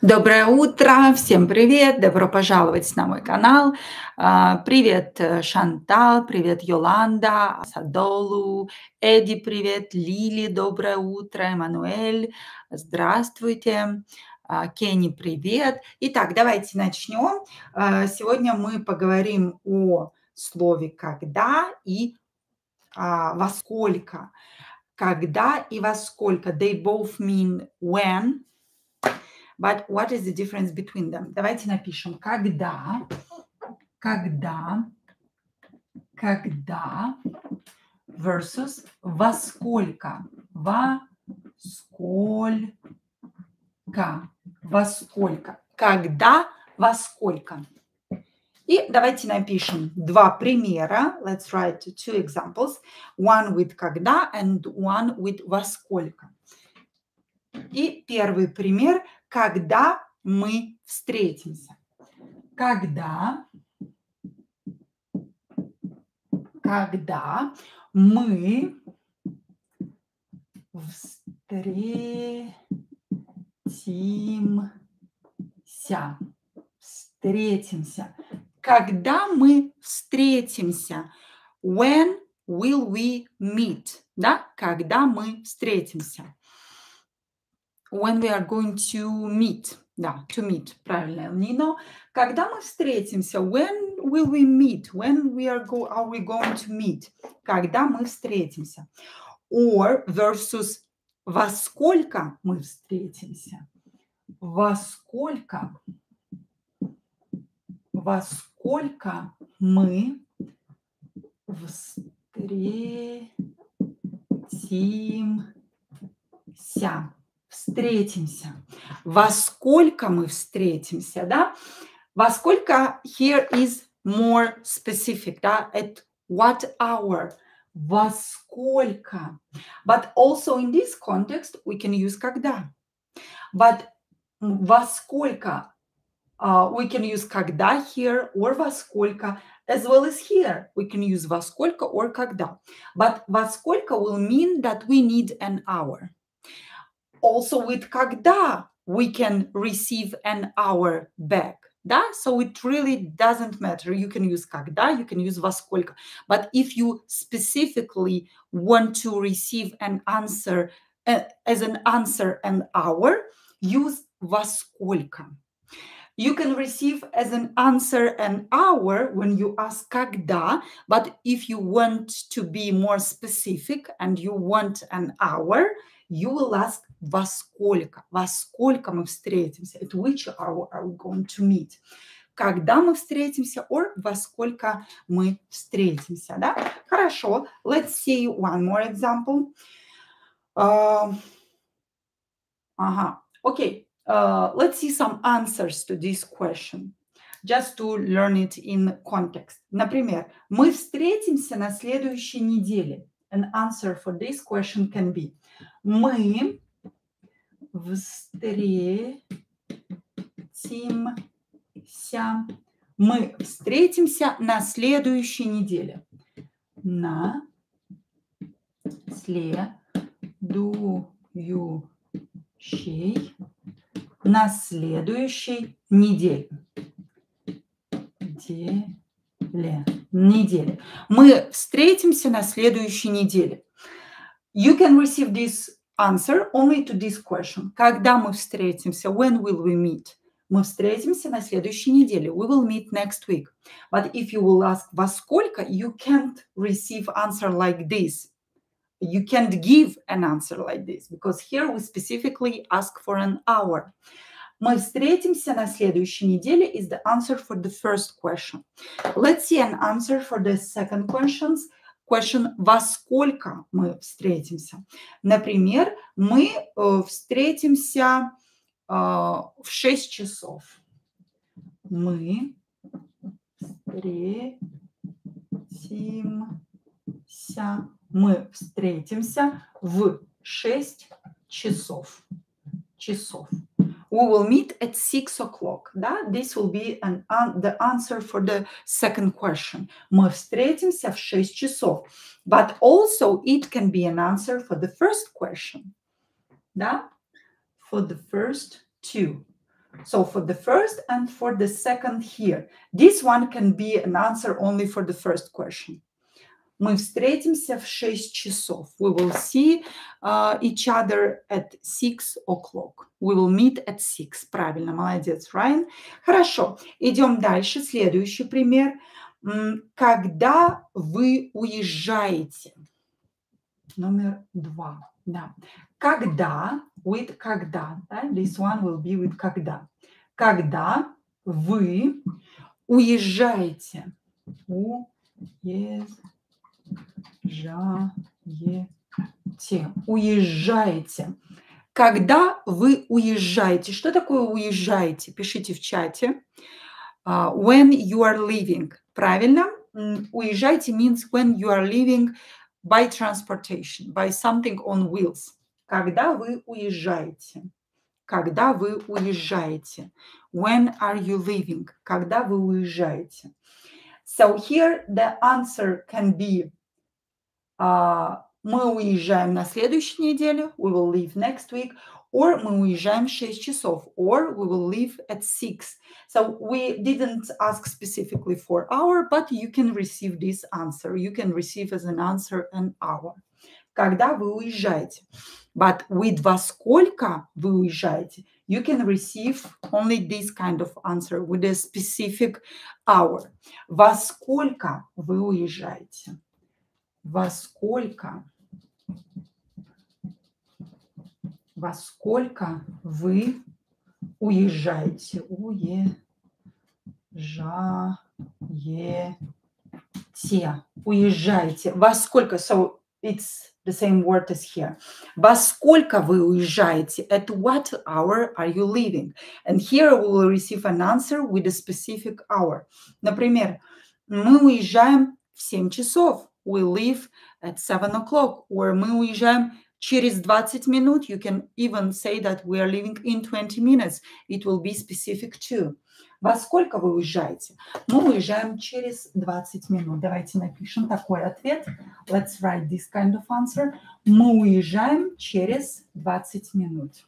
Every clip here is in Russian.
Доброе утро, всем привет, добро пожаловать на мой канал. Привет, Шантал, привет, Йоланда, Садолу, Эдди, привет, Лили, доброе утро, Эммануэль, здравствуйте, Кенни, привет. Итак, давайте начнем. Сегодня мы поговорим о слове «когда» и «во сколько». Когда и во сколько. They both mean when. But what is the difference between them? Давайте напишем когда versus во сколько, когда, во сколько. И давайте напишем два примера. Let's write two examples. One with когда and one with во сколько. И первый пример, когда мы встретимся. Когда мы встретимся. Когда мы встретимся. When will we meet? Да? Когда мы встретимся. When we are going to meet. Да, to meet, правильно, Нино. Когда мы встретимся? When will we meet? When are we going to meet? Когда мы встретимся? Or versus во сколько мы встретимся? Во сколько мы встретимся. Во сколько мы встретимся, да? Во сколько here is more specific, да? At what hour? Во сколько? But also in this context we can use когда. But во сколько we can use когда here or во сколько, as well as here we can use во сколько or когда. But во сколько will mean that we need an hour. Also with когда we can receive an hour back. Да? So it really doesn't matter. You can use когда, you can use во сколько. But if you specifically want to receive an answer as an answer an hour, use во сколько. You can receive as an answer an hour when you ask когда, but if you want to be more specific and you want an hour, you will ask во сколько. Во сколько мы встретимся? At which hour are we going to meet? Когда мы встретимся or во сколько мы встретимся, да? Хорошо. Let's see one more example. Okay. Let's see some answers to this question, just to learn it in context. Например, мы встретимся на следующей неделе. An answer for this question can be мы встретимся на следующей неделе. На следующей неделе. Мы встретимся на следующей неделе. You can receive this answer only to this question. Когда мы встретимся? When will we meet? Мы встретимся на следующей неделе. We will meet next week. But if you will ask во сколько, you can't receive answer like this. You can't give an answer like this, because here we specifically ask for an hour. Мы встретимся на следующей неделе is the answer for the first question. Let's see an answer for the second question. Во сколько мы встретимся? Например, мы встретимся в 6 часов. Мы встретимся в 6 часов. We will meet at 6 o'clock. Да? This will be the answer for the second question. Мы встретимся в 6 часов. But also it can be an answer for the first question. Да? For the first two. So for the first and for the second here. This one can be an answer only for the first question. Мы встретимся в 6 часов. We will see each other at 6 o'clock. We will meet at 6. Правильно, молодец, Райан. Хорошо, идем дальше. Следующий пример. Когда вы уезжаете? Номер 2. Да. Когда, with когда. Да? This one will be with когда. Когда вы уезжаете? Уезжаете. Когда вы уезжаете? Что такое уезжаете? Пишите в чате. When you are leaving. Правильно? Уезжаете means when you are leaving by transportation, by something on wheels. Когда вы уезжаете? Когда вы уезжаете? When are you leaving? Когда вы уезжаете? So here the answer can be мы уезжаем на следующей неделе, we will leave next week, or мы уезжаем в 6 часов, or we will leave at 6. So we didn't ask specifically for hour, but you can receive this answer. You can receive as an answer an hour. Когда вы уезжаете. But with во сколько вы уезжаете, you can receive only this kind of answer with a specific hour. Во сколько вы уезжаете? Во сколько? Во сколько вы уезжаете? Уезжаете. Во сколько? So it's the same word as here. Во сколько вы уезжаете? At what hour are you leaving? And here we will receive an answer with a specific hour. Например, мы уезжаем в 7 часов. We leave at 7 o'clock. Or мы уезжаем через 20 минут. You can even say that we are leaving in 20 minutes. It will be specific too. Во сколько вы уезжаете? Мы уезжаем через 20 минут. Давайте напишем такой ответ. Let's write this kind of answer. Мы уезжаем через 20 минут.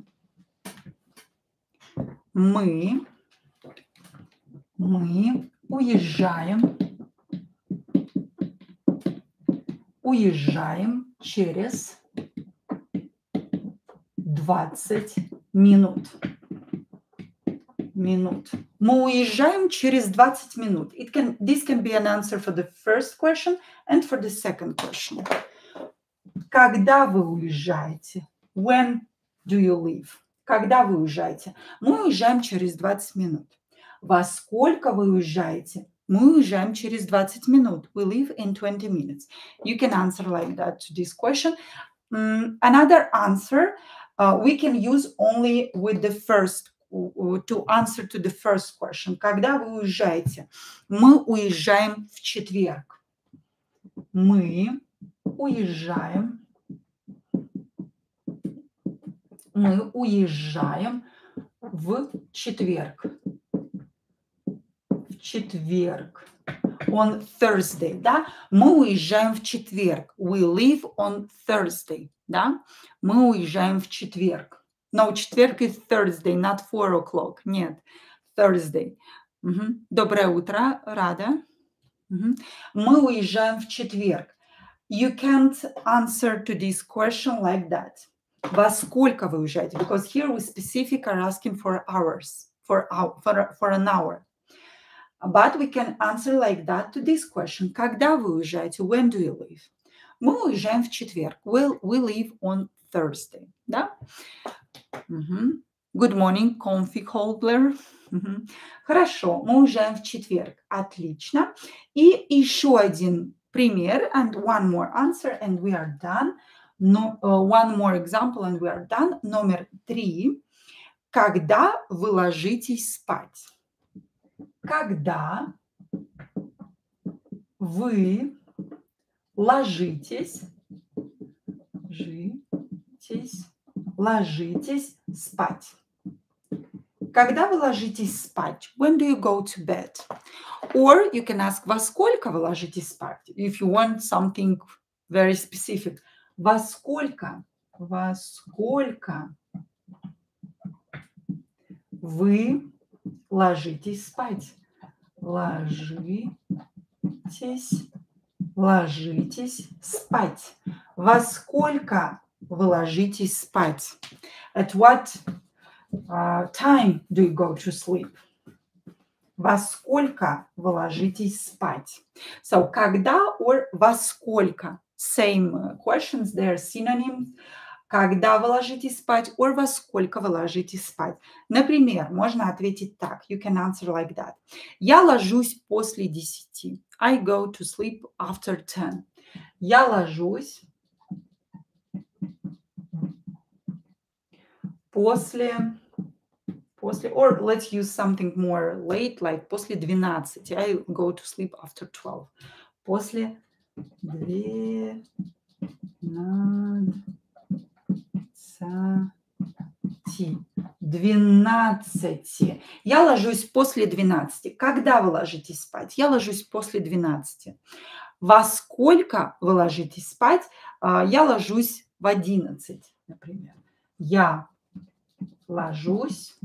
Мы уезжаем через 20 минут. Мы уезжаем через 20 минут. This can be an answer for the first question and for the second question. Когда вы уезжаете? When do you leave? Когда вы уезжаете? Мы уезжаем через 20 минут. Во сколько вы уезжаете? Мы уезжаем через 20 минут. We leave in 20 minutes. You can answer like that to this question. Another answer we can use only with the first to answer to the first question. Когда вы уезжаете? Мы уезжаем в четверг. Мы уезжаем в четверг. On Thursday, да? Мы уезжаем в четверг. We leave on Thursday, да? Мы уезжаем в четверг. No, четверг is Thursday, not 4 o'clock. Нет, Thursday. Доброе утро, Рада. Мы уезжаем в четверг. You can't answer to this question like that. Во сколько вы уезжаете? Because here we specific are asking for hours, for an hour. But we can answer like that to this question. Когда вы уезжаете? When do you leave? Мы уезжаем в четверг. We leave on Thursday. Да? Good morning, Config Holder. Хорошо, мы уезжаем в четверг. Отлично. И еще один пример. And one more answer, and we are done. One more example, and we are done. Номер 3. Когда вы ложитесь спать? Когда вы ложитесь спать. Когда вы ложитесь спать? When do you go to bed? Or you can ask, во сколько вы ложитесь спать? If you want something very specific. Во сколько Вы ложитесь спать. Ложитесь спать. Во сколько вы ложитесь спать? At what time do you go to sleep? Во сколько вы ложитесь спать? So, когда or во сколько? Same questions, they're synonyms. Когда вы ложитесь спать or во сколько вы ложитесь спать? Например, можно ответить так. You can answer like that. Я ложусь после 10. I go to sleep after 10. Я ложусь после, or let's use something more late, like после 12. I go to sleep after 12. После 12. Я ложусь после 12. Когда вы ложитесь спать? Я ложусь после 12. Во сколько вы ложитесь спать? Я ложусь в 11, например. Я ложусь,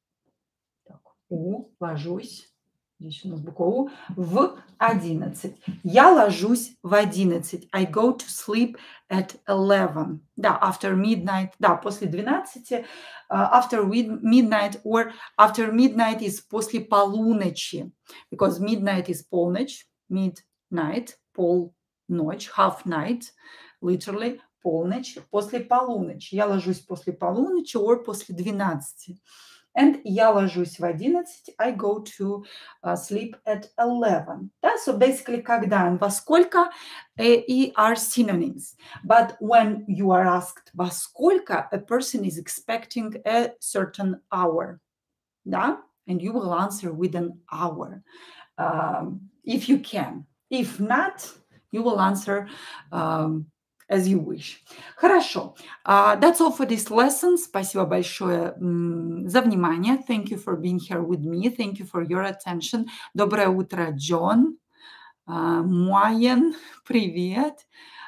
ложусь, здесь у нас буква У, в 11. Я ложусь в 11. I go to sleep at 11. Да, after midnight, да, после 12. After midnight or after midnight is после полуночи. Because midnight is полночь, midnight, полночь, half night, literally, полночь, после полуночи. Я ложусь после полуночи or после 12. And я ложусь в 11, I go to sleep at 11. Да? So basically, когда and во сколько are synonyms. But when you are asked во сколько, a person is expecting a certain hour. Да? And you will answer with an hour. If you can. If not, you will answer as you wish. Хорошо. That's all for this lesson. Спасибо большое за внимание. Thank you for being here with me. Thank you for your attention. Доброе утро, Джон. Муаен, привет.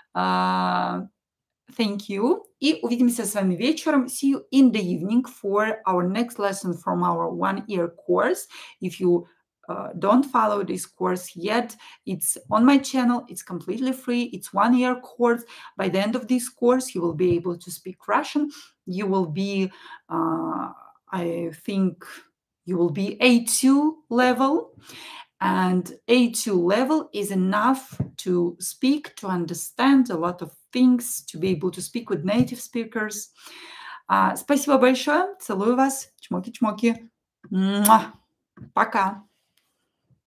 Thank you. И увидимся с вами вечером. See you in the evening for our next lesson from our one-year course. If you don't follow this course yet, it's on my channel. It's completely free. It's 1-year course. By the end of this course, you will be able to speak Russian. You will be, I think, you will be A2 level. And A2 level is enough to speak, to understand a lot of things, to be able to speak with native speakers. Спасибо большое. Целую вас. Чмоки-чмоки. Пока.